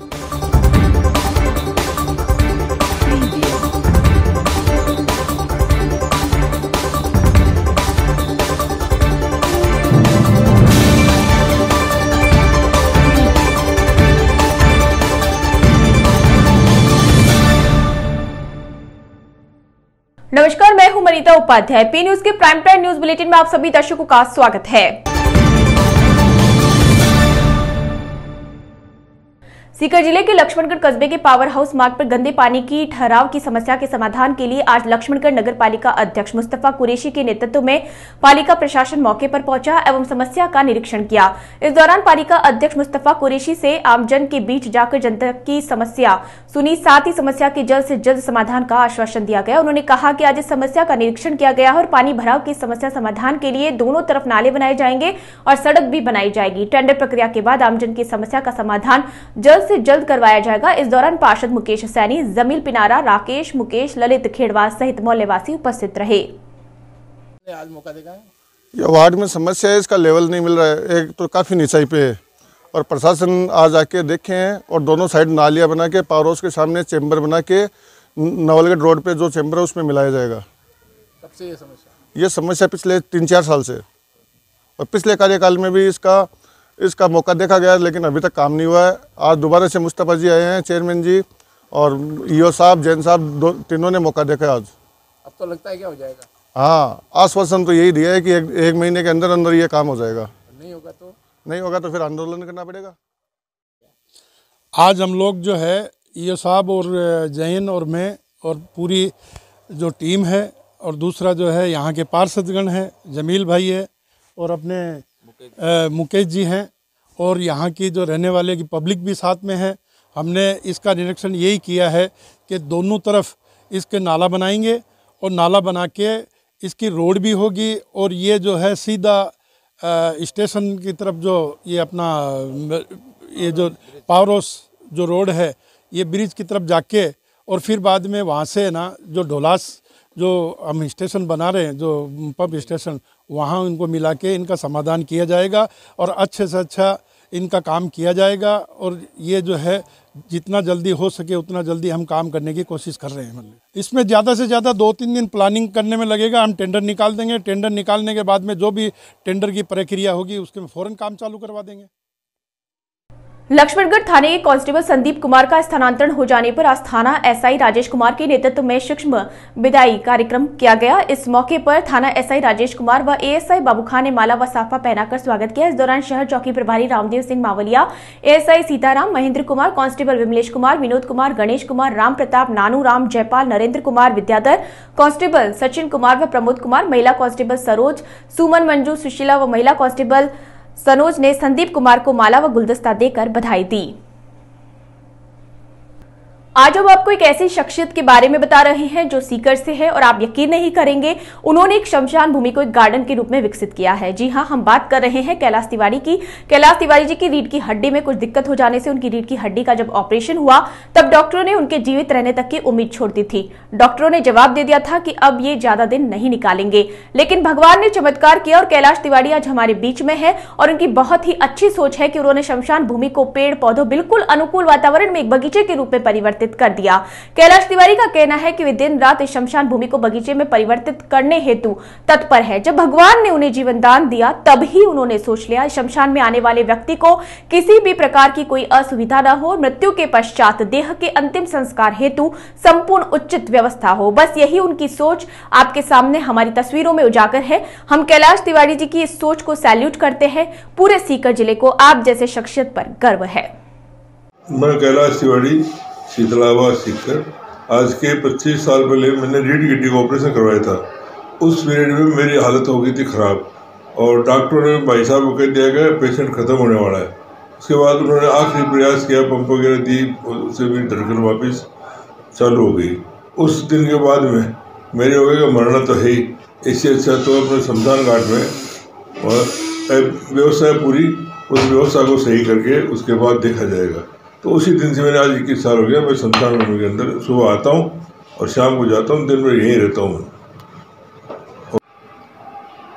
नमस्कार, मैं हूं मनीता उपाध्याय। पी न्यूज के प्राइम टाइम न्यूज बुलेटिन में आप सभी दर्शकों का स्वागत है। सीकर जिले के लक्ष्मणगढ़ कस्बे के पावर हाउस मार्ग पर गंदे पानी की ठहराव की समस्या के समाधान के लिए आज लक्ष्मणगढ़ नगर पालिका अध्यक्ष मुस्तफा कुरैशी के नेतृत्व में पालिका प्रशासन मौके पर पहुंचा एवं समस्या का निरीक्षण किया। इस दौरान पालिका अध्यक्ष मुस्तफा कुरैशी से आमजन के बीच जाकर जनता की समस्या सुनी, साथ ही समस्या के जल्द से जल्द समाधान का आश्वासन दिया गया। उन्होंने कहा कि आज इस समस्या का निरीक्षण किया गया है और पानी भराव की समस्या समाधान के लिए दोनों तरफ नाले बनाए जाएंगे और सड़क भी बनाई जाएगी। टेंडर प्रक्रिया के बाद आमजन की समस्या का समाधान जल्द से जल्द करवाया जाएगा। इस दौरान पार्षद मुकेश सैनी, जमील पिनारा, राकेश, मुकेश, ललित खेड़वाल सहित मोहल्लेवासी उपस्थित रहे। आज मौका देगा ये वार्ड में समस्या है, इसका लेवल नहीं मिल रहा है। एक तो काफ़ी नीचाई पे है और प्रशासन आज आके देखे हैं और दोनों साइड नालियाँ बना के पावर हाउस के सामने चैम्बर बना के नवलगढ़ रोड पे जो चैम्बर है उसमें मिलाया जाएगा। कब से ये समस्या पिछले 3-4 साल से, और पिछले कार्यकाल में भी इसका मौका देखा गया लेकिन अभी तक काम नहीं हुआ है। आज दोबारा से मुस्तफा जी आए हैं, चेयरमैन जी और ईओ साहब, जैन साहब, तीनों ने मौका देखा है आज। अब तो लगता है क्या हो जाएगा? हाँ, आश्वासन तो यही दिया है कि एक महीने के अंदर अंदर ये काम हो जाएगा। नहीं होगा तो फिर आंदोलन करना पड़ेगा। आज हम लोग जो है ईओ साहब और जैन और मैं और पूरी जो टीम है और दूसरा जो है यहाँ के पार्षदगण हैं, जमील भाई है और अपने मुकेश जी हैं और यहाँ की जो रहने वाले की पब्लिक भी साथ में है। हमने इसका निरीक्षण यही किया है कि दोनों तरफ इसके नाला बनाएंगे और नाला बना के इसकी रोड भी होगी और ये जो है सीधा स्टेशन की तरफ जो ये अपना ये जो पावर हाउस जो रोड है ये ब्रिज की तरफ जाके और फिर बाद में वहाँ से ना जो ढोलास जो हम स्टेशन बना रहे हैं, जो पंप स्टेशन, वहाँ उनको मिला के इनका समाधान किया जाएगा और अच्छे से अच्छा इनका काम किया जाएगा। और ये जो है जितना जल्दी हो सके उतना जल्दी हम काम करने की कोशिश कर रहे हैं। इसमें ज़्यादा से ज़्यादा 2-3 दिन प्लानिंग करने में लगेगा। हम टेंडर निकाल देंगे, टेंडर निकालने के बाद में जो भी टेंडर की प्रक्रिया होगी उसके में फ़ौरन काम चालू करवा देंगे। लक्ष्मणगढ़ थाने के कांस्टेबल संदीप कुमार का स्थानांतरण हो जाने पर आज थाना एसआई राजेश कुमार के नेतृत्व में सूक्ष्म विदाई कार्यक्रम किया गया। इस मौके पर थाना एसआई राजेश कुमार व एएसआई बाबू खान ने माला व साफा पहनाकर स्वागत किया। इस दौरान शहर चौकी प्रभारी Ramdev Singh Mavaliya, ASI Sitaram, Mahendra Kumar, constable Vimlesh Kumar, Vinod Kumar, Ganesh Kumar, Ram Pratap, Nanu Ram, Jaipal, Narendra Kumar, Vidyadhar, constable Sachin Kumar व प्रमोद कुमार, महिला कांस्टेबल सरोज, सुमन, मंजू, सुशीला व महिला कांस्टेबल सनोज ने संदीप कुमार को माला व गुलदस्ता देकर बधाई दी। आज हम आपको एक ऐसी शख्सियत के बारे में बता रहे हैं जो सीकर से है और आप यकीन नहीं करेंगे, उन्होंने एक शमशान भूमि को एक गार्डन के रूप में विकसित किया है। जी हां, हम बात कर रहे हैं कैलाश तिवारी की। कैलाश तिवारी जी की रीढ़ की हड्डी में कुछ दिक्कत हो जाने से उनकी रीढ़ की हड्डी का जब ऑपरेशन हुआ तब डॉक्टरों ने उनके जीवित रहने तक की उम्मीद छोड़ दी थी। डॉक्टरों ने जवाब दे दिया था कि अब ये ज्यादा दिन नहीं निकालेंगे, लेकिन भगवान ने चमत्कार किया और कैलाश तिवारी आज हमारे बीच में है और उनकी बहुत ही अच्छी सोच है कि उन्होंने शमशान भूमि को पेड़ पौधों बिल्कुल अनुकूल वातावरण में एक बगीचे के रूप में परिवर्तित कर दिया। कैलाश तिवारी का कहना है कि वे दिन रात इस शमशान भूमि को बगीचे में परिवर्तित करने हेतु तत्पर है। जब भगवान ने उन्हें जीवन दान दिया तब ही उन्होंने सोच लिया शमशान में आने वाले व्यक्ति को किसी भी प्रकार की कोई असुविधा न हो, मृत्यु के पश्चात देह के अंतिम संस्कार हेतु संपूर्ण उचित व्यवस्था हो। बस यही उनकी सोच आपके सामने हमारी तस्वीरों में उजागर है। हम कैलाश तिवारी जी की इस सोच को सैल्यूट करते हैं। पूरे सीकर जिले को आप जैसे शख्सियत पर गर्व है। मैं कैलाश तिवारी, शीतलाबाद सीकर। आज के 25 साल पहले मैंने रीढ़ की हड्डी का ऑपरेशन करवाया था। उस पीरियड में मेरी हालत हो गई थी ख़राब और डॉक्टरों ने भाई साहब को कह दिया गया पेशेंट ख़त्म होने वाला है। उसके बाद उन्होंने आखिरी प्रयास किया, पंप वगैरह दी, उससे भी धड़कन वापस चालू हो गई। उस दिन के बाद में मेरे हो गया मरना तो है ही, इससे अच्छा तो अपने शमशान घाट में और व्यवस्था पूरी उस व्यवस्था को सही करके उसके बाद देखा जाएगा। तो उसी दिन से मैंने आज 21 साल हो गया मैं शमशान भूमि के अंदर सुबह आता हूँ और शाम को जाता हूँ, दिन भर यहीं रहता हूँ।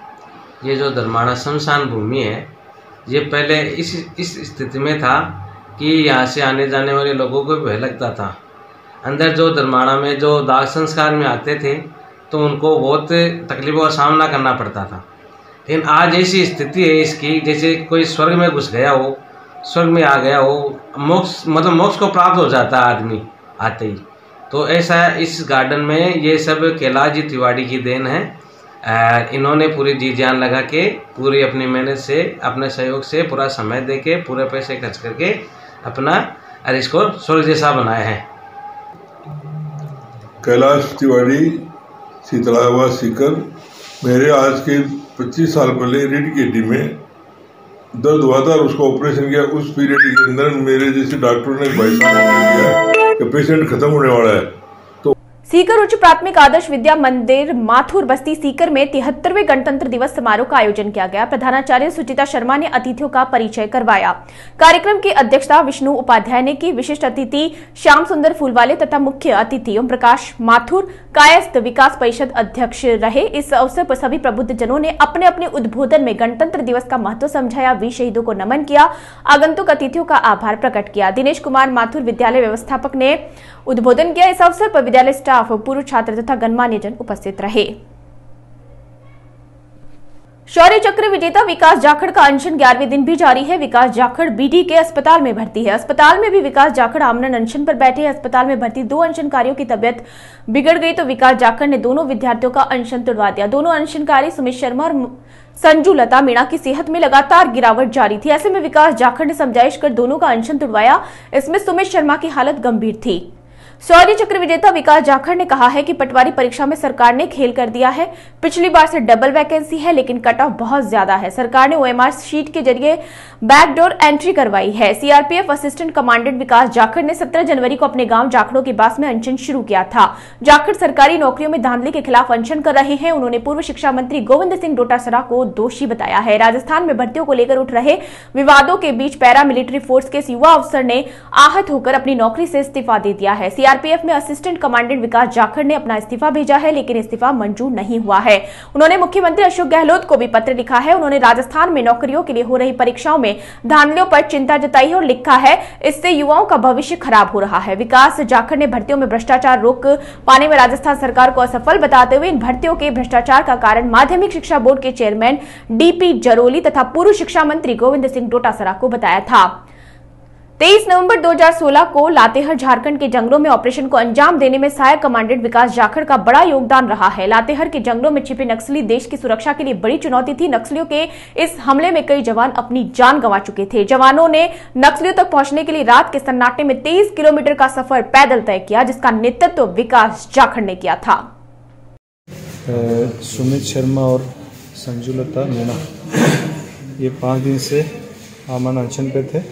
ये जो धर्माड़ा शमशान भूमि है ये पहले इस स्थिति में था कि यहाँ से आने जाने वाले लोगों को भय लगता था। अंदर जो धर्माणा में जो दाह संस्कार में आते थे तो उनको बहुत तकलीफों का सामना करना पड़ता था। लेकिन आज ऐसी स्थिति है इसकी जैसे कोई स्वर्ग में घुस गया हो, स्वर्ग में आ गया हो, मोक्ष मतलब मोक्ष को प्राप्त हो जाता है आदमी आते ही। तो ऐसा इस गार्डन में ये सब कैलाश जी तिवारी की देन है। इन्होंने पूरी जी जान लगा के, पूरी अपनी मेहनत से, अपने सहयोग से, पूरा समय दे के, पूरे पैसे खर्च करके अपना इसको स्वर्ग जैसा बनाया है। कैलाश तिवारी शीतलावा सीकर, मेरे आज के 25 साल पहले रीढ़ की हड्डी में दर्द हुआ था और उसका ऑपरेशन किया। उस पीरियड के अंदर मेरे जैसे डॉक्टरों ने 22 साल किया कि पेशेंट खत्म होने वाला है। सीकर उच्च प्राथमिक आदर्श विद्या मंदिर माथुर बस्ती सीकर में 73वें गणतंत्र दिवस समारोह का आयोजन किया गया। प्रधानाचार्य सुचिता शर्मा ने अतिथियों का परिचय करवाया। कार्यक्रम की अध्यक्षता विष्णु उपाध्याय ने की। विशिष्ट अतिथि श्याम सुंदर फूलवाले तथा मुख्य अतिथि ओम प्रकाश माथुर कायस्थ विकास परिषद अध्यक्ष रहे। इस अवसर पर सभी प्रबुद्ध जनों ने अपने अपने उद्बोधन में गणतंत्र दिवस का महत्व समझाया, वीर शहीदों को नमन किया, आगंतुक अतिथियों का आभार प्रकट किया। दिनेश कुमार माथुर विद्यालय व्यवस्थापक ने उद्बोधन किया। इस अवसर पर विद्यालय स्टाफ, पूर्व छात्र तथा गणमान्य जन उपस्थित रहे। शौर्य चक्र विजेता विकास जाखड़ का अनशन 11वें दिन भी जारी है। विकास जाखड़ बीडी के अस्पताल में भर्ती है। अस्पताल में भी विकास जाखड़ आमरण अनशन पर बैठे हैं। अस्पताल में भर्ती 2 अनशनकारियों की तबियत बिगड़ गई तो विकास जाखड़ ने दोनों विद्यार्थियों का अनशन तुड़वा दिया। दोनों अनशनकारी सुमित शर्मा और संजू लता मीणा की सेहत में लगातार गिरावट जारी थी। ऐसे में विकास जाखड़ ने समझाइश कर दोनों का अनशन तुड़वाया। इसमें सुमित शर्मा की हालत गंभीर थी। शौर्य चक्र विजेता विकास जाखड़ ने कहा है कि पटवारी परीक्षा में सरकार ने खेल कर दिया है। पिछली बार से डबल वैकेंसी है लेकिन कट ऑफ बहुत ज्यादा है। सरकार ने ओएमआर शीट के जरिए बैकडोर एंट्री करवाई है। CRPF assistant commandant Vikas Jakhar ने 17 जनवरी को अपने गांव जाखड़ों के पास में अनशन शुरू किया था। जाखड़ सरकारी नौकरियों में धांधली के खिलाफ अनशन कर रहे हैं। उन्होंने पूर्व शिक्षा मंत्री गोविंद सिंह डोटासरा को दोषी बताया है। राजस्थान में भर्तियों को लेकर उठ रहे विवादों के बीच पैरा मिलिट्री फोर्स के युवा अफसर ने आहत होकर अपनी नौकरी से इस्तीफा दे दिया है। सीआरपीएफ में असिस्टेंट कमांडेंट विकास जाखड़ ने अपना इस्तीफा भेजा है लेकिन इस्तीफा मंजूर नहीं हुआ है। उन्होंने मुख्यमंत्री अशोक गहलोत को भी पत्र लिखा है। उन्होंने राजस्थान में नौकरियों के लिए हो रही परीक्षाओं में धांधलियों पर चिंता जताई है और लिखा है इससे युवाओं का भविष्य खराब हो रहा है। विकास जाखड़ ने भर्तियों में भ्रष्टाचार रोक पाने में राजस्थान सरकार को असफल बताते हुए इन भर्तियों के भ्रष्टाचार का कारण माध्यमिक शिक्षा बोर्ड के चेयरमैन डीपी जरोली तथा पूर्व शिक्षा मंत्री गोविंद सिंह डोटासरा को बताया था। 23 नवंबर 2016 को लातेहर झारखंड के जंगलों में ऑपरेशन को अंजाम देने में सहायक कमांडेंट विकास जाखड़ का बड़ा योगदान रहा है। लातेहर के जंगलों में छिपे नक्सली देश की सुरक्षा के लिए बड़ी चुनौती थी। नक्सलियों के इस हमले में कई जवान अपनी जान गंवा चुके थे। जवानों ने नक्सलियों तक पहुंचने के लिए रात के सन्नाटे में 23 किलोमीटर का सफर पैदल तय किया, जिसका नेतृत्व विकास जाखड़ ने किया था। सुमित शर्मा और संजू लता मीणा ये 5 दिन से आमरण अनशन पे थे।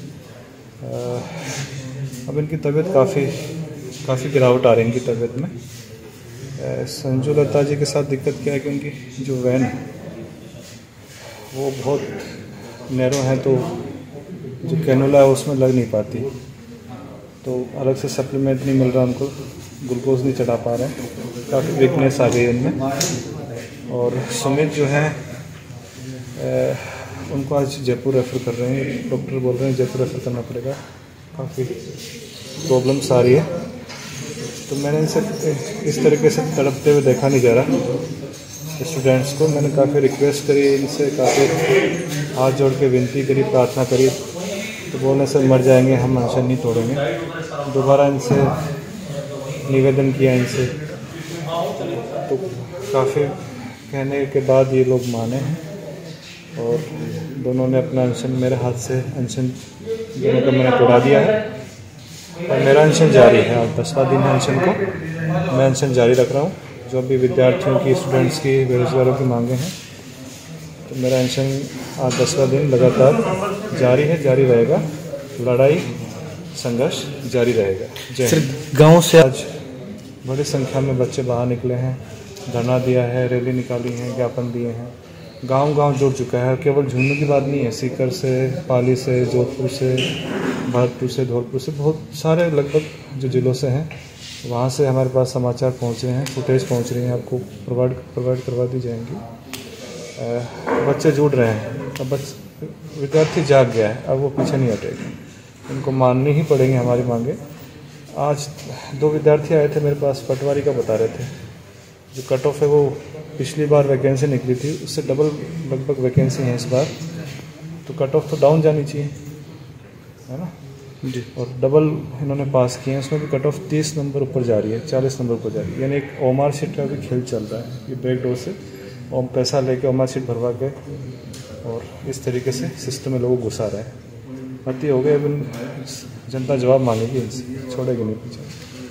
अब इनकी तबीयत काफ़ी गिरावट आ रही है इनकी तबीयत में। संजू लता जी के साथ दिक्कत क्या है कि उनकी जो वैन है वो बहुत नैरो है, तो जो कैनोला है उसमें लग नहीं पाती, तो अलग से सप्लीमेंट नहीं मिल रहा उनको, ग्लूकोज नहीं चढ़ा पा रहे हैं, काफ़ी वीकनेस आ गई उनमें। और सुमित जो है उनको आज जयपुर रेफ़र कर रहे हैं। डॉक्टर बोल रहे हैं जयपुर रेफ़र करना पड़ेगा, काफ़ी प्रॉब्लम्स आ रही है। तो मैंने इनसे इस तरीके से तड़पते हुए देखा नहीं जा रहा स्टूडेंट्स को। मैंने काफ़ी रिक्वेस्ट करी इनसे, काफ़ी हाथ जोड़ के विनती करी, प्रार्थना करी, तो बोलने से मर जाएंगे, हम अनशन नहीं तोड़ेंगे। दोबारा इनसे निवेदन किया इनसे, तो काफ़ी कहने के बाद ये लोग माने हैं और दोनों ने अपना अनशन मेरे हाथ से अनशन दोनों का मैंने तोड़ा दिया है और मेरा अनशन जारी है। आज 10वां दिन है अनशन को, मैं अनशन जारी रख रहा हूँ। जो भी विद्यार्थियों की, स्टूडेंट्स की, बेरोजगारों की मांगे हैं, तो मेरा अनशन आज 10वां दिन लगातार जारी है, जारी रहेगा। लड़ाई संघर्ष जारी रहेगा। सिर्फ गाँव से आज बड़ी संख्या में बच्चे बाहर निकले हैं, धरना दिया है, रैली निकाली है, ज्ञापन दिए हैं। गांव जुड़ चुका है। केवल झुंझुनू की बात नहीं है, सीकर से, पाली से, जोधपुर से, भरतपुर से, धौलपुर से, बहुत सारे लगभग जो जिलों से हैं वहाँ से हमारे पास समाचार पहुँच रहे हैं, फुटेज पहुँच रही हैं, आपको प्रोवाइड करवा दी जाएंगी। बच्चे जुड़ रहे हैं, अब विद्यार्थी जाग गया है, अब वो पीछे नहीं हटेगा। इनको माननी ही पड़ेंगे हमारी मांगे। आज 2 विद्यार्थी आए थे मेरे पास, पटवारी का बता रहे थे, जो कट ऑफ है वो पिछली बार वैकेंसी निकली थी उससे डबल लगभग वैकेंसी है इस बार, तो कट ऑफ तो डाउन जानी चाहिए, है ना जी। और डबल इन्होंने पास किए हैं, उसमें भी कट ऑफ 30 नंबर ऊपर जा रही है, 40 नंबर ऊपर जा रही है। यानी एक ओमार शीट का भी खेल चल रहा है, ये बैकडोर से और पैसा लेके ओमार शीट भरवा के और इस तरीके से सिस्टम में लोगों को घुसा रहा है। अति हो गए, अब जनता जवाब मांगेगी, इनसे छोड़ेगी नहीं पीछे।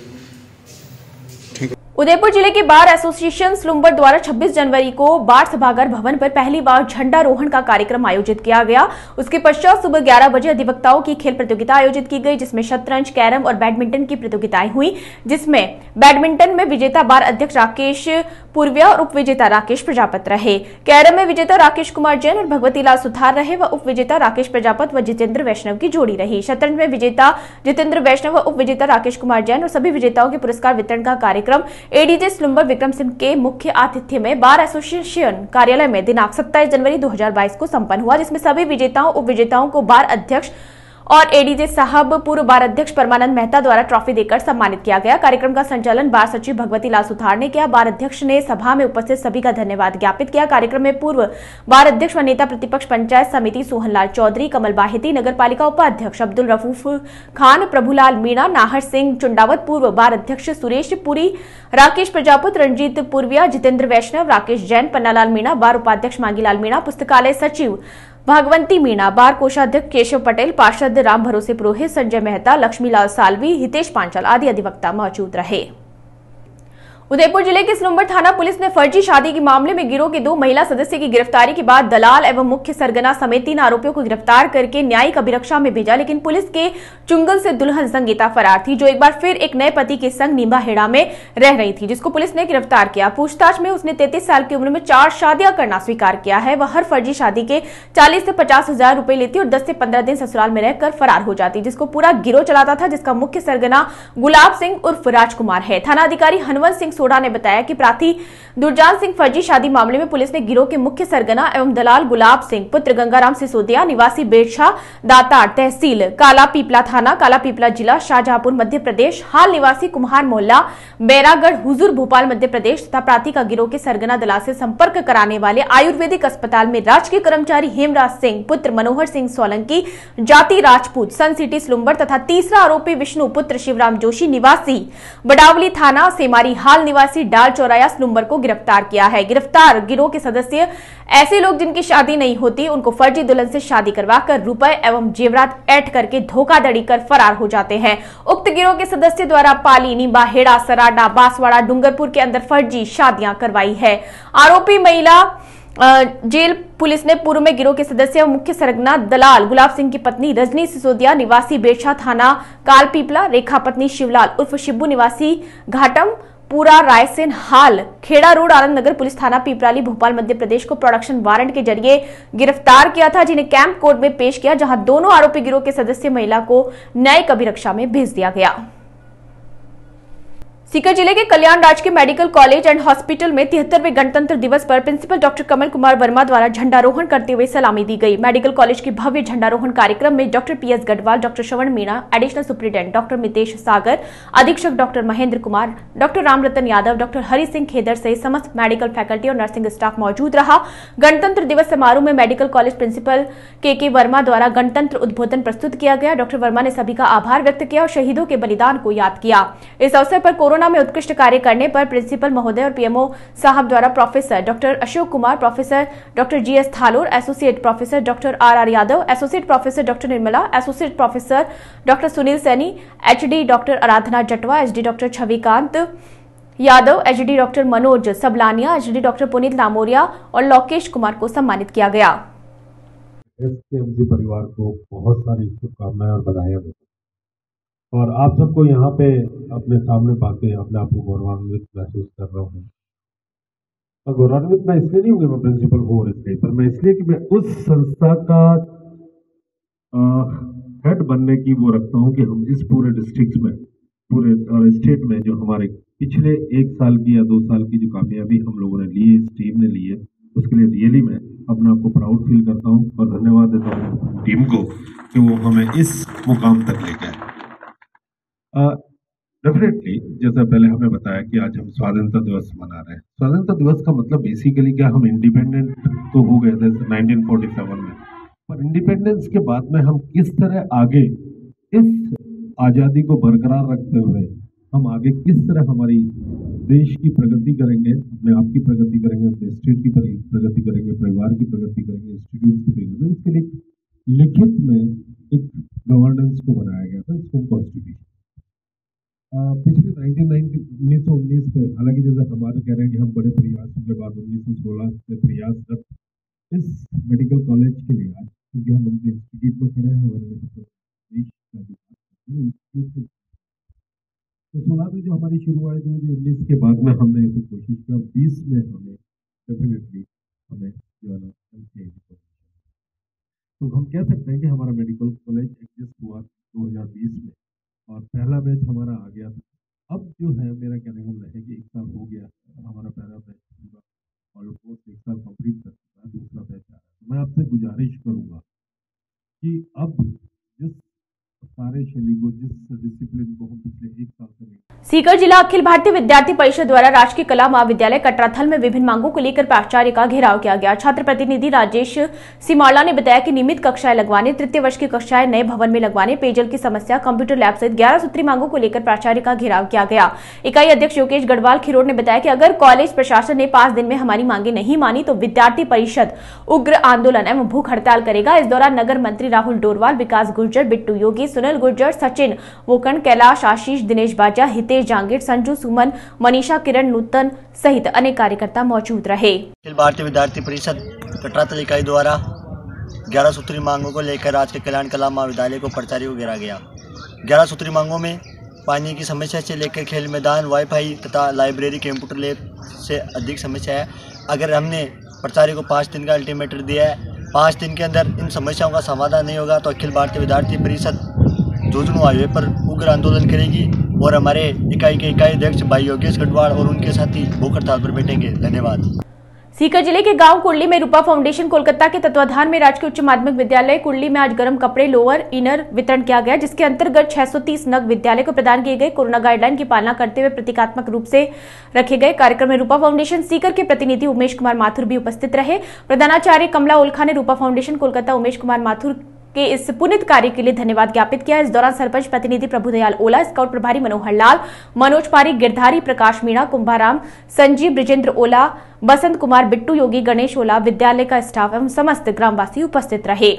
उदयपुर जिले के बार एसोसिएशन स्लुम्बर द्वारा 26 जनवरी को बार सभागार भवन पर पहली बार झंडारोहण का कार्यक्रम आयोजित किया गया। उसके पश्चात सुबह 11 बजे अधिवक्ताओं की खेल प्रतियोगिता आयोजित की गई, जिसमें शतरंज, कैरम और बैडमिंटन की प्रतियोगिताएं हुई, जिसमें बैडमिंटन में विजेता बार अध्यक्ष राकेश पूर्विया और उप विजेता राकेश प्रजापत रहे। कैरम में विजेता राकेश कुमार जैन और भगवती लाल सुथार रहे व उप विजेता राकेश प्रजापत व जितेंद्र वैष्णव की जोड़ी रही। शतरंज में विजेता जितेंद्र वैष्णव व उप विजेता राकेश कुमार जैन और सभी विजेताओं के पुरस्कार वितरण का कार्यक्रम एडीजे स्लुम्बर विक्रम सिंह के मुख्य आतिथ्य में बार एसोसिएशन कार्यालय में दिनांक 27 जनवरी 2022 को संपन्न हुआ, जिसमें सभी विजेताओं, उप विजेताओं को बार अध्यक्ष और एडीजे साहब पूर्व बार अध्यक्ष परमानंद मेहता द्वारा ट्रॉफी देकर सम्मानित किया गया। कार्यक्रम का संचालन बार सचिव भगवती लाल सुथार ने किया। बार अध्यक्ष ने सभा में उपस्थित सभी का धन्यवाद ज्ञापित किया। कार्यक्रम में पूर्व बार अध्यक्ष व नेता प्रतिपक्ष पंचायत समिति सोहनलाल चौधरी, कमल बाहिती, नगर पालिका उपाध्यक्ष अब्दुल रफूफ खान, प्रभुलाल मीणा, नाहर सिंह चुंडावत, पूर्व बार अध्यक्ष सुरेश पुरी, राकेश प्रजापत, रंजीत पूर्विया, जितेंद्र वैष्णव, राकेश जैन, पन्नालाल मीणा, बार उपाध्यक्ष मांगीलाल मीणा, पुस्तकालय सचिव भागवंती मीणा, बार कोषाध्यक्ष केशव पटेल, पार्षद राम भरोसे पुरोहित, संजय मेहता, लक्ष्मीलाल सालवी, हितेश पांचाल आदि अधिवक्ता मौजूद रहे। उदयपुर जिले के स्लुम्बर थाना पुलिस ने फर्जी शादी के मामले में गिरोह के 2 महिला सदस्य की गिरफ्तारी के बाद दलाल एवं मुख्य सरगना समेत 3 आरोपियों को गिरफ्तार करके न्यायिक अभिरक्षा में भेजा, लेकिन पुलिस के चुंगल से दुल्हन संगीता फरार थी, जो एक बार फिर एक नए पति के संग नींबाहेड़ा में रह रही थी, जिसको पुलिस ने गिरफ्तार किया। पूछताछ में उसने 33 साल की उम्र में 4 शादियां करना स्वीकार किया है। वह हर फर्जी शादी के 40 से 50 हजार रुपए लेती और 10 से 15 दिन ससुराल में रहकर फरार हो जाती, जिसको पूरा गिरोह चलाता था, जिसका मुख्य सरगना गुलाब सिंह उर्फ राजकुमार है। थाना अधिकारी हनवंत सिंह सोढ़ा ने बताया कि प्रार्थी दुर्जान सिंह फर्जी शादी मामले में पुलिस ने गिरोह के मुख्य सरगना एवं दलाल गुलाब सिंह पुत्र गंगाराम सिसोदिया निवासी बेड़छा दातार तहसील काला पीपला थाना काला पीपला जिला शाहजहांपुर मध्य प्रदेश, हाल निवासी कुम्हार मोहल्ला बैरागढ़ हुजूर भोपाल मध्य प्रदेश तथा प्रार्थी का गिरोह के सरगना दलाल से संपर्क कराने वाले आयुर्वेदिक अस्पताल में राजकीय कर्मचारी हेमराज सिंह पुत्र मनोहर सिंह सोलंकी जाति राजपूत सन सिटी स्लुम्बर तथा तीसरा आरोपी विष्णु पुत्र शिवराम जोशी निवासी बडावली थाना सेमारी, हाल निवासी डाल चौराया स्लुम्बर को गिरफ्तार किया है। गिरफ्तार गिरोह के सदस्य ऐसे लोग जिनकी शादी नहीं होती, उनको फर्जी दुल्हन से शादी करवाकर रुपए एवं जेवरात ऐड करके धोखाधड़ी कर फरार हो जाते हैं। उक्त गिरोह के सदस्य द्वारा पाली, नींबाहेड़ा, सराडा, बांसवाड़ा, डूंगरपुर के अंदर फर्जी शादियां करवाई है। आरोपी महिला जेल पुलिस ने पूर्व में गिरोह के सदस्य मुख्य सरगना दलाल गुलाब सिंह की पत्नी रजनी सिसोदिया निवासी बेड़छा थाना कालपीपला, रेखा पत्नी शिवलाल उर्फ शिब्बू निवासी घाटम पूरा रायसेन, हाल खेड़ा रोड आनंद नगर पुलिस थाना पिपराली भोपाल मध्य प्रदेश को प्रोडक्शन वारंट के जरिए गिरफ्तार किया था, जिन्हें कैंप कोर्ट में पेश किया, जहां दोनों आरोपी गिरोह के सदस्य महिला को न्यायिक अभिरक्षा में भेज दिया गया। सीकर जिले के कल्याण राजकीय मेडिकल कॉलेज एंड हॉस्पिटल में 73वें गणतंत्र दिवस पर प्रिंसिपल डॉक्टर कमल कुमार वर्मा द्वारा झंडारोहण करते हुए सलामी दी गई। मेडिकल कॉलेज के भव्य झंडारोहण कार्यक्रम में doctor PS Garhwal, doctor Shravan Meena, additional superintendent doctor Mitesh Sagar, अधीक्षक doctor Mahendra Kumar, doctor Ramratan Yadav, doctor Hari Singh Khedar सहित समस्त मेडिकल फैकल्टी और नर्सिंग स्टाफ मौजूद रहा। गणतंत्र दिवस समारोह में मेडिकल कॉलेज प्रिंसिपल के वर्मा द्वारा गणतंत्र उद्बोधन प्रस्तुत किया गया। डॉक्टर वर्मा ने सभी का आभार व्यक्त किया और शहीदों के बलिदान को याद किया। इस अवसर पर कोरोना में उत्कृष्ट कार्य करने पर प्रिंसिपल महोदय और पीएमओ साहब द्वारा professor doctor Ashok Kumar, professor doctor GS Thalor, associate professor doctor R Yadav, associate professor doctor Nirmala, associate professor doctor Sunil Saini, HD doctor Aradhana Jatwa, HD doctor Chhavikant Yadav, HD doctor Manoj Sablania, HD doctor Puneet Lamoria और लोकेश कुमार को सम्मानित किया गया। एसकेएमसी परिवार को बहुत सारी शुभकामनाएं और बधाइयां देता हूं और आप सबको यहाँ पे अपने सामने पाके अपने आप को गौरवान्वित महसूस कर रहा हूँ। और गौरवान्वित मैं इसलिए नहीं हूँ कि मैं प्रिंसिपल हूँ और इसलिए, पर मैं इसलिए कि मैं उस संस्था का हेड बनने की वो रखता हूँ कि हम इस पूरे डिस्ट्रिक्ट में, पूरे स्टेट में जो हमारे पिछले 1 साल की या 2 साल की जो कामयाबी हम लोगों ने ली है, इस टीम ने ली है, उसके लिए रियली मैं अपने आप को प्राउड फील करता हूँ और धन्यवाद देता हूँ टीम को कि वो हमें इस मुकाम तक लेके आए। डेफिनेटली जैसा पहले हमें बताया कि आज हम स्वाधीनता दिवस मना रहे हैं। स्वाधीनता दिवस का मतलब बेसिकली क्या, हम इंडिपेंडेंट तो हो गए थे 1947 में, पर इंडिपेंडेंस के बाद में हम किस तरह आगे इस आज़ादी को बरकरार रखते हुए हम आगे किस तरह हमारी देश की प्रगति करेंगे, अपने आप की प्रगति करेंगे, अपने स्टेट की प्रगति करेंगे, परिवार की प्रगति करेंगे, इंस्टीट्यूट की प्रगति, इसके लिए लिखित में एक गवर्नेंस को बनाया गया था, इसको कॉन्स्टिट्यूशन। पिछले 1919 पे, हालांकि जैसे हमारे कह रहे हैं कि हम बड़े प्रयासों के बाद 1916 से प्रयासरत इस मेडिकल कॉलेज के लिए आज, क्योंकि हम अपने इंस्टीट्यूट में खड़े हैं, हमारे देश का जो इंस्टीट्यूट तो 16 में जो हमारी शुरुआत हुई थी, 19 के बाद में हमने इसे कोशिश किया, 20 में हमें डेफिनेटली हमें जो है ना, तो हम कह सकते हैं कि हमारा मेडिकल कॉलेज एग्जिस्ट हुआ 2020 में और पहला बैच हमारा आ गया था। अब जो है मेरा कहने का मतलब है कि 1 साल हो गया और हमारा पहला बैच पूरा ऑलमोस्ट 1 साल कंप्लीट कर चुका है, दूसरा बैच आ रहा है। मैं आपसे गुजारिश करूँगा कि अब जिस कार्यशैली को, जिस डिसिप्लिन को हम पिछले 1 साल से सीकर जिला अखिल भारतीय विद्यार्थी परिषद द्वारा राजकीय कला महाविद्यालय कटराथल में विभिन्न मांगों को लेकर प्राचार्य का घेराव किया गया। छात्र प्रतिनिधि राजेश सिमाला ने बताया कि नियमित कक्षाएं लगवाने, तृतीय वर्ष की कक्षाएं नए भवन में लगवाने, पेयजल की समस्या, कंप्यूटर लैब सहित 11 सूत्री मांगों को लेकर प्राचार्य का घेराव किया गया। इकाई अध्यक्ष योगेश गढ़वाल खिरोड़ ने बताया कि अगर कॉलेज प्रशासन ने 5 दिन में हमारी मांगे नहीं मानी तो विद्यार्थी परिषद उग्र आंदोलन एवं भूख हड़ताल करेगा। इस दौरान नगर मंत्री राहुल डोरवाल, विकास गुर्जर, बिट्टू योगी, सुनील गुर्जर, सचिन वोकण, कैलाश आशीष, दिनेश बाजा, हितेश जांगीर, संजू सुमन, मनीषा, किरण, नूतन सहित अनेक कार्यकर्ता मौजूद रहे। अखिल भारतीय विद्यार्थी परिषद कटराथल इकाई द्वारा 11 सूत्री मांगों को लेकर आज के कल्याण कला महाविद्यालय को प्राचार्य को घेरा गया। 11 सूत्री मांगों में पानी की समस्या से लेकर खेल मैदान, वाईफाई तथा लाइब्रेरी, कंप्यूटर लैब से अधिक समस्या है। अगर हमने प्राचार्य को 5 दिन का अल्टीमेटम दिया है, 5 दिन के अंदर इन समस्याओं का समाधान नहीं होगा तो अखिल भारतीय विद्यार्थी परिषद झुंझुनू हाईवे पर उग्र आंदोलन करेगी और हमारे इकाई के इकाई अध्यक्ष भाई योगेश गढ़वाल और उनके साथी भूख हड़ताल पर बैठेंगे। धन्यवाद। सीकर जिले के गांव कुर्ली में रूपा फाउंडेशन कोलकाता के तत्वाधान में राजकीय उच्च माध्यमिक विद्यालय कुर्ली में आज गर्म कपड़े, लोअर, इनर वितरण किया गया, जिसके अंतर्गत 630 नग विद्यालय को प्रदान किए गए। कोरोना गाइडलाइन की पालना करते हुए प्रतीकात्मक रूप से रखे गए। कार्यक्रम में रूपा फाउंडेशन सीकर के प्रतिनिधि उमेश कुमार माथुर भी उपस्थित रहे। प्रधानाचार्य कमला ओलखा ने रूपा फाउंडेशन कोलकाता उमेश कुमार माथुर के इस पुनित कार्य के लिए धन्यवाद ज्ञापित किया। इस दौरान सरपंच प्रतिनिधि प्रभुदयाल ओला, स्काउट प्रभारी मनोहर लाल, मनोज पारी, गिरधारी, प्रकाश मीणा, कुंभाराम, संजीव, ब्रिजेंद्र ओला, बसंत कुमार, बिट्टू योगी, गणेश ओला, विद्यालय का स्टाफ एवं समस्त ग्रामवासी उपस्थित रहे।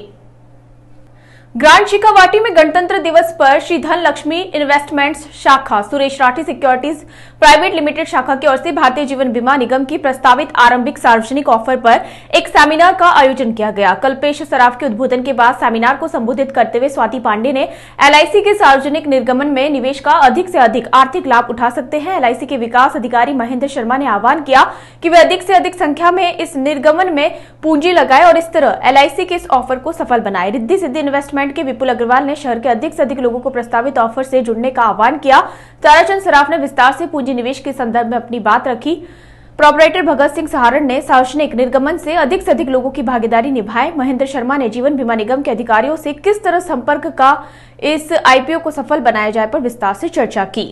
ग्रांड शिकावाटी में गणतंत्र दिवस पर श्री धन लक्ष्मी इन्वेस्टमेंट्स शाखा, Suresh Rathi securities private limited शाखा की ओर से भारतीय जीवन बीमा निगम की प्रस्तावित आरंभिक सार्वजनिक ऑफर पर एक सेमिनार का आयोजन किया गया। कल्पेश सराफ के उद्बोधन के बाद सेमिनार को संबोधित करते हुए स्वाति पांडे ने एलआईसी के सार्वजनिक निर्गमन में निवेश का अधिक से अधिक आर्थिक लाभ उठा सकते हैं। एलआईसी के विकास अधिकारी महेंद्र शर्मा ने आह्वान किया कि वे अधिक से अधिक संख्या में इस निर्गमन में पूंजी लगाए और इस तरह एलआईसी के इस ऑफर को सफल बनाए। रिद्धि सिद्धि इन्वेस्टमेंट के विपुल अग्रवाल ने शहर के अधिक से अधिक लोगों को प्रस्तावित ऑफर से जुड़ने का आह्वान किया। ताराचंद सराफ ने विस्तार से पूंजी निवेश के संदर्भ में अपनी बात रखी। प्रोपराइटर भगत सिंह सहारण ने सार्वजनिक निर्गमन से अधिक लोगों की भागीदारी निभाए। महेंद्र शर्मा ने जीवन बीमा निगम के अधिकारियों से किस तरह संपर्क का इस आईपीओ को सफल बनाया जाए पर विस्तार से चर्चा की।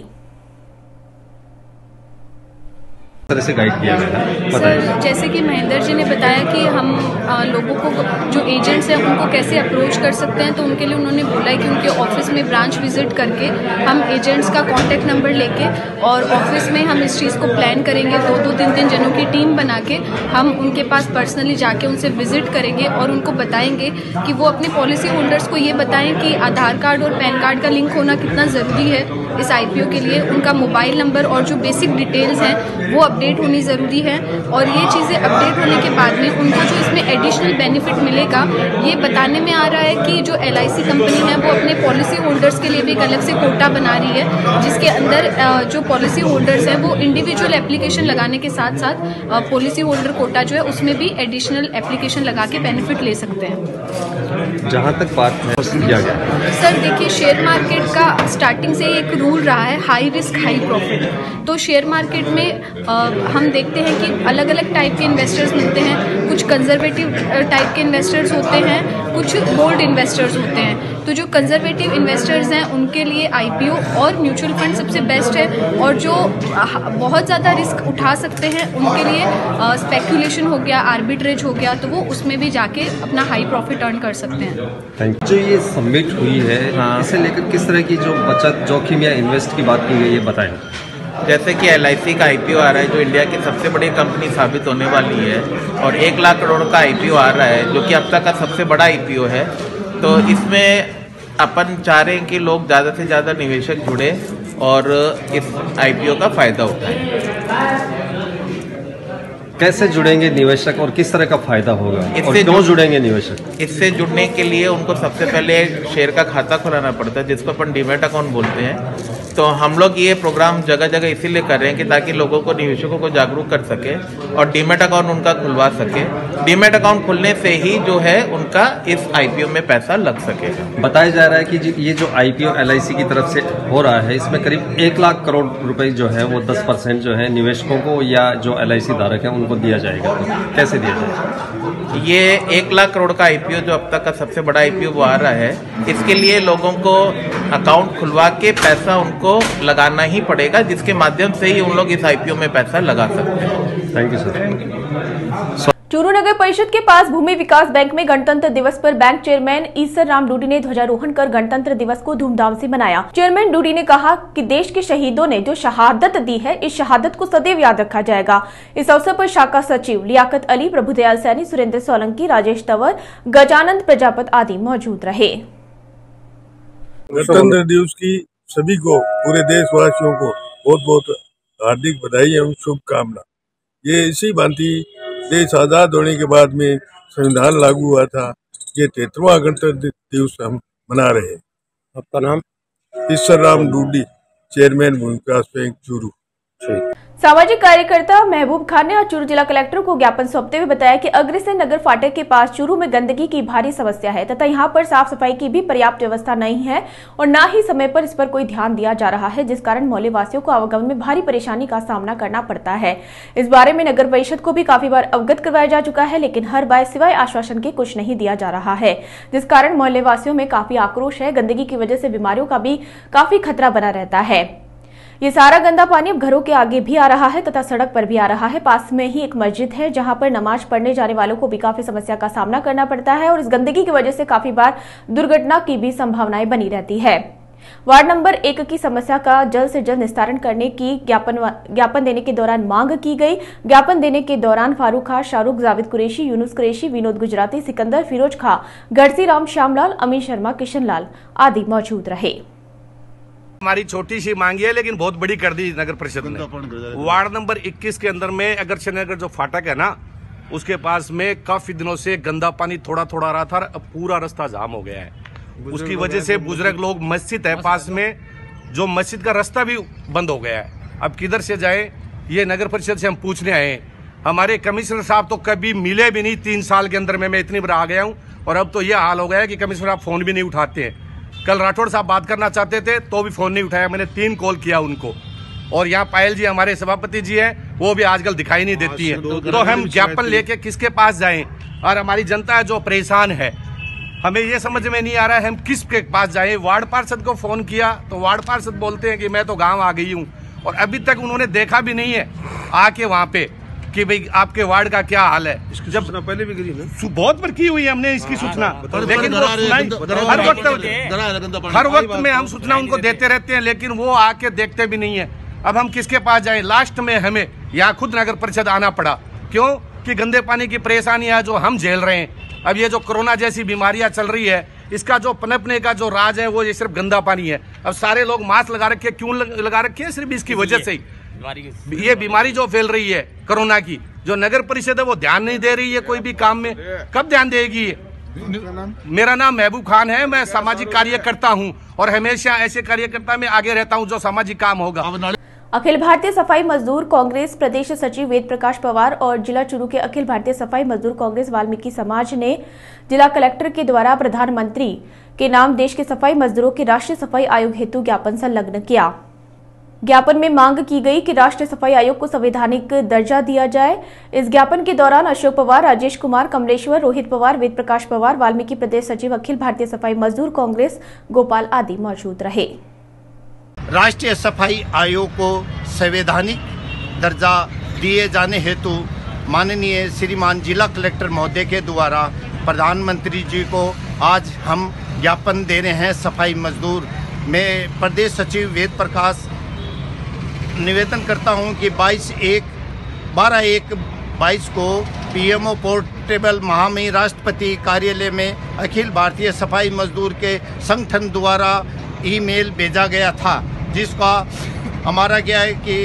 तरह से गाइड किया गया था? सर, जैसे कि महेंद्र जी ने बताया कि हम लोगों को जो एजेंट्स हैं उनको कैसे अप्रोच कर सकते हैं, तो उनके लिए उन्होंने बोला है कि उनके ऑफिस में ब्रांच विजिट करके हम एजेंट्स का कॉन्टैक्ट नंबर लेके और ऑफिस में हम इस चीज़ को प्लान करेंगे। 2-2, 3-3 जनों की टीम बना के हम उनके पास पर्सनली जाके उनसे विजिट करेंगे और उनको बताएंगे कि वो अपने पॉलिसी होल्डर्स को ये बताएं कि आधार कार्ड और पैन कार्ड का लिंक होना कितना ज़रूरी है इस आईपीओ के लिए। उनका मोबाइल नंबर और जो बेसिक डिटेल्स हैं वो अपडेट होनी ज़रूरी है और ये चीज़ें अपडेट होने के बाद में उनको जो इसमें एडिशनल बेनिफिट मिलेगा ये बताने में आ रहा है कि जो एलआईसी कंपनी है वो अपने पॉलिसी होल्डर्स के लिए भी एक अलग से कोटा बना रही है, जिसके अंदर जो पॉलिसी होल्डर्स हैं वो इंडिविजुअल एप्लीकेशन लगाने के साथ साथ पॉलिसी होल्डर कोटा जो है उसमें भी एडिशनल एप्लीकेशन लगा के बेनिफिट ले सकते हैं। जहाँ तक बात है किया गया सर, देखिए शेयर मार्केट का स्टार्टिंग से एक रूल रहा है हाई रिस्क हाई प्रॉफिट। तो शेयर मार्केट में हम देखते हैं कि अलग अलग टाइप के इन्वेस्टर्स मिलते हैं। कुछ कंजर्वेटिव टाइप के इन्वेस्टर्स होते हैं, कुछ बोल्ड इन्वेस्टर्स होते हैं। तो जो कंजर्वेटिव इन्वेस्टर्स हैं उनके लिए आईपीओ और म्यूचुअल फंड सबसे बेस्ट है, और जो बहुत ज़्यादा रिस्क उठा सकते हैं उनके लिए स्पेकुलेशन हो गया, आर्बिट्रेज हो गया, तो वो उसमें भी जाके अपना हाई प्रॉफिट अर्न कर सकते हैं। Thank you. जो ये सबमिट हुई है, इसे लेकर किस तरह की जो बचत जोखिम या इन्वेस्ट की बात की गई है, बताएं। जैसे कि LIC का IPO आ रहा है जो इंडिया की सबसे बड़ी कंपनी साबित होने वाली है, और 1 लाख करोड़ का IPO आ रहा है जो कि अब तक का सबसे बड़ा IPO है। तो इसमें अपन चाह रहे हैं कि लोग ज़्यादा से ज़्यादा निवेशक जुड़े और इस IPO का फ़ायदा उठाएं। कैसे जुड़ेंगे निवेशक और किस तरह का फायदा होगा, और क्यों जुड़ेंगे निवेशक? इससे जुड़ने के लिए उनको सबसे पहले शेयर का खाता खुलाना पड़ता है, जिसको अपन डीमैट अकाउंट बोलते हैं। तो हम लोग ये प्रोग्राम जगह जगह इसीलिए कर रहे हैं कि ताकि लोगों को, निवेशकों को जागरूक कर सके और डीमैट अकाउंट उनका खुलवा सके। डीमैट अकाउंट खुलने से ही जो है उनका इस IPO में पैसा लग सकेगा। बताया जा रहा है कि ये जो IPO LIC की तरफ से हो रहा है, इसमें करीब 1 लाख करोड़ रुपए जो है वो 10% जो है निवेशकों को या जो LIC धारक है उनको दिया जाएगा। तो कैसे दिया जाएगा? ये 1 लाख करोड़ का IPO जो अब तक का सबसे बड़ा IPO वो आ रहा है, इसके लिए लोगों को अकाउंट खुलवा के पैसा उनको लगाना ही पड़ेगा, जिसके माध्यम से ही उन लोग इस IPO में पैसा लगा सकते हैं। Thank you sir. चूरू नगर परिषद के पास भूमि विकास बैंक में गणतंत्र दिवस पर बैंक चेयरमैन ईसर राम डूडी ने ध्वजारोहण कर गणतंत्र दिवस को धूमधाम से मनाया। चेयरमैन डूडी ने कहा कि देश के शहीदों ने जो शहादत दी है, इस शहादत को सदैव याद रखा जाएगा। इस अवसर पर शाखा सचिव लियाकत अली, प्रभुदयाल सैनी, सुरेंद्र सोलंकी, राजेश तंवर, गजानंद प्रजापत आदि मौजूद रहे। गणतंत्र दिवस की सभी को, पूरे देशवासियों को बहुत बहुत हार्दिक बधाई एवं शुभकामना। ये इसी भांति देश आजाद होने के बाद में संविधान लागू हुआ था। ये 73वां गणतंत्र दिवस हम मना रहे हैं। आपका नाम? Isar Ram Dudi, chairman Bhoomi Vikas bank Churu. सामाजिक कार्यकर्ता महबूब खान ने आज चूरू जिला कलेक्टर को ज्ञापन सौंपते हुए बताया कि अग्रसेन नगर फाटक के पास चूरू में गंदगी की भारी समस्या है तथा यहां पर साफ सफाई की भी पर्याप्त व्यवस्था नहीं है और न ही समय पर इस पर कोई ध्यान दिया जा रहा है, जिस कारण मोहल्ले वासियों को आवागमन में भारी परेशानी का सामना करना पड़ता है। इस बारे में नगर परिषद को भी काफी बार अवगत करवाया जा चुका है, लेकिन हर बार सिवाय आश्वासन के कुछ नहीं दिया जा रहा है, जिस कारण मोहल्ले वासियों में काफी आक्रोश है। गंदगी की वजह से बीमारियों का भी काफी खतरा बना रहता है। ये सारा गंदा पानी अब घरों के आगे भी आ रहा है तथा सड़क पर भी आ रहा है। पास में ही एक मस्जिद है जहां पर नमाज पढ़ने जाने वालों को भी काफी समस्या का सामना करना पड़ता है और इस गंदगी की वजह से काफी बार दुर्घटना की भी संभावनाएं बनी रहती है। वार्ड नंबर 1 की समस्या का जल्द से जल्द निस्तारण करने की ज्ञापन देने के दौरान मांग की गई। ज्ञापन देने के दौरान फारूक खां, शाहरुख, जावेद कुरैशी, यूनुस कुरैशी, विनोद गुजराती, सिकंदर, फिरोज खां, गढ़सी राम, श्यामलाल, अमीर शर्मा, किशन लाल आदि मौजूद रहे। हमारी छोटी सी मांगी है लेकिन बहुत बड़ी कर दी नगर परिषद ने। वार्ड नंबर 21 के अंदर में अग्रसेन नगर जो फाटक है ना, उसके पास में काफी दिनों से गंदा पानी थोड़ा थोड़ा आ रहा था, अब पूरा रास्ता जाम हो गया है। उसकी वजह से बुजुर्ग लोग, मस्जिद है पास में, जो मस्जिद का रास्ता भी बंद हो गया है। अब किधर से जाए, ये नगर परिषद से हम पूछने आए। हमारे कमिश्नर साहब तो कभी मिले भी नहीं 3 साल के अंदर में। मैं इतनी बार आ गया हूँ और अब तो ये हाल हो गया है कि कमिश्नर साहब फोन भी नहीं उठाते हैं। कल राठौड़ साहब बात करना चाहते थे तो भी फोन नहीं उठाया। मैंने 3 कॉल किया उनको। और यहाँ पायल जी हमारे सभापति जी हैं, वो भी आजकल दिखाई नहीं देती है। तो हम ज्ञापन लेके किसके पास जाएं? और हमारी जनता है जो परेशान है, हमें ये समझ में नहीं आ रहा है हम किस के पास जाएं। वार्ड पार्षद को फोन किया तो वार्ड पार्षद बोलते हैं कि मैं तो गाँव आ गई हूँ, और अभी तक उन्होंने देखा भी नहीं है आके वहाँ पे कि भाई आपके वार्ड का क्या हाल है। जब पहले भी करी है, बहुत बार की हुई है हमने इसकी सूचना, लेकिन हर वक्त में हम सूचना उनको देते रहते हैं, लेकिन वो आके देखते भी नहीं है। अब हम किसके पास जाएं? लास्ट में हमें यहाँ खुद नगर परिषद आना पड़ा। क्यों? कि गंदे पानी की परेशानियां जो हम झेल रहे हैं। अब ये जो कोरोना जैसी बीमारियां चल रही है, इसका जो पनपने का जो राज है वो ये सिर्फ गंदा पानी है। अब सारे लोग मास्क लगा रखे, क्यों लगा रखे हैं? सिर्फ इसकी वजह से ही ये बीमारी जो फैल रही है कोरोना की, जो नगर परिषद है वो ध्यान नहीं दे रही है कोई भी काम में। कब ध्यान देगी? मेरा नाम महबूब खान है, मैं सामाजिक कार्यकर्ता हूं और हमेशा ऐसे कार्यकर्ता में आगे रहता हूं जो सामाजिक काम होगा। अखिल भारतीय सफाई मजदूर कांग्रेस प्रदेश सचिव वेद प्रकाश पवार और जिला चूरू के अखिल भारतीय सफाई मजदूर कांग्रेस वाल्मीकि समाज ने जिला कलेक्टर के द्वारा प्रधानमंत्री के नाम देश के सफाई मजदूरों के राष्ट्रीय सफाई आयोग हेतु ज्ञापन संलग्न किया। ज्ञापन में मांग की गई कि राष्ट्रीय सफाई आयोग को संवैधानिक दर्जा दिया जाए। इस ज्ञापन के दौरान अशोक पवार, राजेश कुमार, कमलेश्वर, रोहित पवार, वेद प्रकाश पवार, वाल्मीकि प्रदेश सचिव अखिल भारतीय सफाई मजदूर कांग्रेस गोपाल आदि मौजूद रहे। राष्ट्रीय सफाई आयोग को संवैधानिक दर्जा दिए जाने हेतु माननीय श्रीमान जिला कलेक्टर महोदय के द्वारा प्रधानमंत्री जी को आज हम ज्ञापन दे रहे हैं। सफाई मजदूर मैं प्रदेश सचिव वेद प्रकाश निवेदन करता हूं कि 12/1/22 को पीएमओ पोर्टेबल महामहिम राष्ट्रपति कार्यालय में अखिल भारतीय सफाई मजदूर के संगठन द्वारा ईमेल भेजा गया था, जिसका हमारा क्या है कि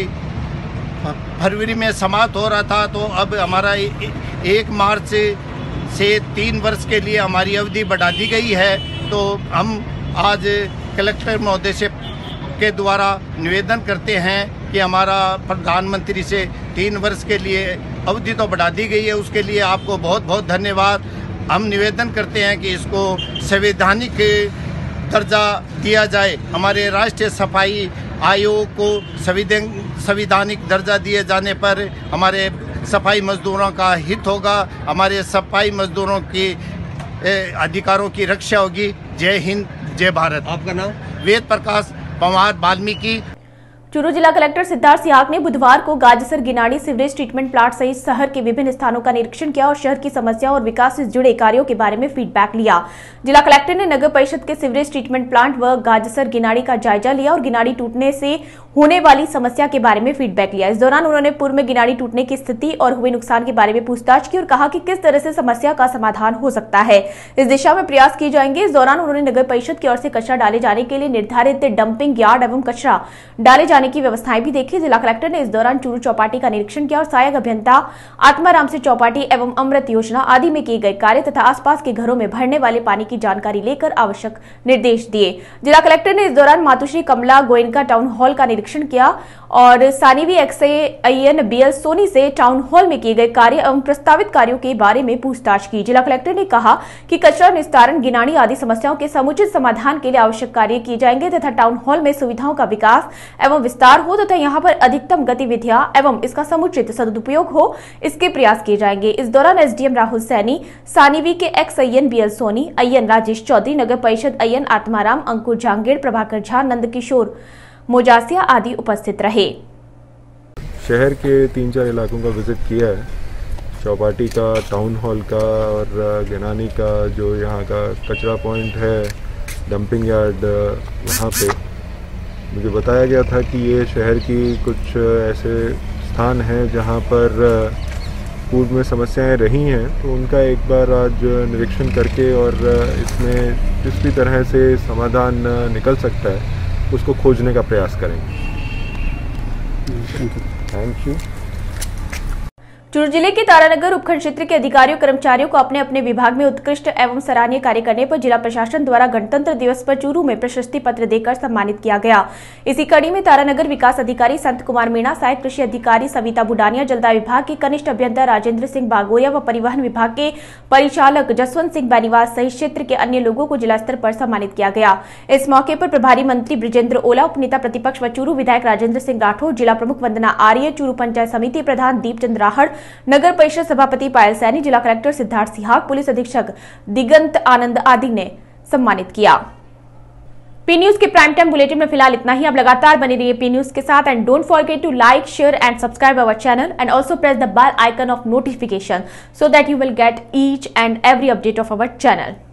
फरवरी में समाप्त हो रहा था। तो अब हमारा 1 मार्च से 3 वर्ष के लिए हमारी अवधि बढ़ा दी गई है। तो हम आज कलेक्टर महोदय से के द्वारा निवेदन करते हैं कि हमारा प्रधानमंत्री से 3 वर्ष के लिए अवधि तो बढ़ा दी गई है, उसके लिए आपको बहुत बहुत धन्यवाद। हम निवेदन करते हैं कि इसको संवैधानिक दर्जा दिया जाए। हमारे राष्ट्रीय सफाई आयोग को संवैधानिक दर्जा दिए जाने पर हमारे सफाई मजदूरों का हित होगा, हमारे सफाई मजदूरों की अधिकारों की रक्षा होगी। जय हिंद, जय भारत। आपका नाम? वेद प्रकाश पवार, वाल्मीकि। चूरू जिला कलेक्टर सिद्धार्थ सिहाग ने बुधवार को Gajsar Ginadi sewerage treatment plant सहित शहर के विभिन्न स्थानों का निरीक्षण किया और शहर की समस्याओं और विकास से जुड़े कार्यों के बारे में फीडबैक लिया। जिला कलेक्टर ने नगर परिषद के सीवरेज ट्रीटमेंट प्लांट व गाजसर गिनाड़ी का जायजा लिया और गिनाड़ी टूटने से होने वाली समस्या के बारे में फीडबैक लिया। इस दौरान उन्होंने पूर्व में गिनाड़ी टूटने की स्थिति और हुए नुकसान के बारे में पूछताछ की और कहा कि किस तरह से समस्या का समाधान हो सकता है, इस दिशा में प्रयास किए जाएंगे। इस दौरान उन्होंने नगर परिषद की ओर से कचरा डाले जाने के लिए निर्धारित डंपिंग यार्ड एवं कचरा डाले जाने की व्यवस्थाएं भी देखी। जिला कलेक्टर ने इस दौरान चूरू चौपाटी का निरीक्षण किया और सहायक अभियंता आत्माराम से चौपाटी एवं अमृत योजना आदि में किए गए कार्य तथा आसपास के घरों में भरने वाले पानी की जानकारी लेकर आवश्यक निर्देश दिए। जिला कलेक्टर ने इस दौरान मातुश्री कमला गोयनका टाउन हॉल का निरीक्षण किया और सानिवी XIN BL सोनी से टाउन हॉल में किए गए कार्य एवं प्रस्तावित कार्यों के बारे में पूछताछ की। जिला कलेक्टर ने कहा कि कचरा निस्तारण, गिनानी आदि समस्याओं के समुचित समाधान के लिए आवश्यक कार्य किए जाएंगे तथा टाउन हॉल में सुविधाओं का विकास एवं विस्तार हो तथा यहाँ पर अधिकतम गतिविधियां एवं इसका समुचित सदुपयोग हो, इसके प्रयास किए जाएंगे। इस दौरान SDM राहुल सैनी, सानिवी के XIN BL Soni, IN Rajesh Chaudhary, नगर परिषद IN आत्माराम, अंकुर जहांगीर, प्रभाकर झा, नंदकिशोर मोजासिया आदि उपस्थित रहे। शहर के 3-4 इलाकों का विजिट किया है, चौपाटी का, टाउन हॉल का और गिनानी का जो यहाँ का कचरा पॉइंट है, डंपिंग यार्ड, वहाँ पे मुझे बताया गया था कि ये शहर की कुछ ऐसे स्थान हैं जहाँ पर पूर्व में समस्याएं रही हैं, तो उनका एक बार आज निरीक्षण करके और इसमें जिस भी तरह से समाधान निकल सकता है उसको खोजने का प्रयास करेंगे। Thank you. चूरू जिले के तारानगर उपखंड क्षेत्र के अधिकारियों कर्मचारियों को अपने अपने विभाग में उत्कृष्ट एवं सराहनीय कार्य करने पर जिला प्रशासन द्वारा गणतंत्र दिवस पर चूरू में प्रशस्ति पत्र देकर सम्मानित किया गया। इसी कड़ी में तारानगर विकास अधिकारी संत कुमार मीणा, सहायक कृषि अधिकारी सविता बुडानिया, जलदाय विभाग के कनिष्ठ अभियंता राजेंद्र सिंह बागोरिया व परिवहन विभाग के परिचालक जसवंत सिंह बेनीवास सहित क्षेत्र के अन्य लोगों को जिला स्तर पर सम्मानित किया गया। इस मौके पर प्रभारी मंत्री ब्रिजेंद्र ओला, उपनेता प्रतिपक्ष व चूरू विधायक राजेंद्र सिंह राठौर, जिला प्रमुख वंदना आर्य, चूरू पंचायत समिति प्रधान दीपचंद राहड़, नगर परिषद सभापति पायल सैनी, जिला कलेक्टर सिद्धार्थ सिहाग, पुलिस अधीक्षक दिगंत आनंद आदि ने सम्मानित किया। पी न्यूज के प्राइम टाइम बुलेटिन में फिलहाल इतना ही। आप लगातार बने रहिए पी न्यूज के साथ and don't forget to like, share and subscribe our channel and also press the bell icon of notification so that you will get each and every update of our channel.